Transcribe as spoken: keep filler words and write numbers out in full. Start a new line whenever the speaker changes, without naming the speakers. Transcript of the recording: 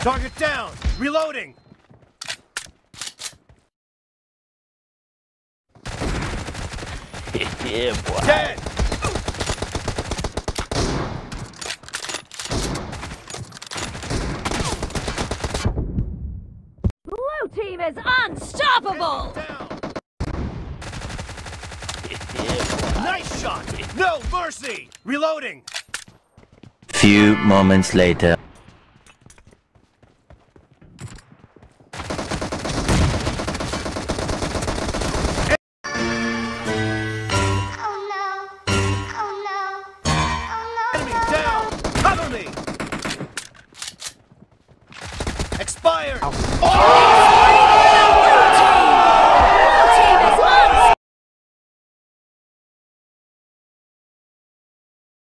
Target down! Reloading!
Yeah, boy.
Dead!
Blue team is unstoppable!
Down!
Yeah,
Nice shot! No mercy! Reloading!
few moments later.
Expired! Oh!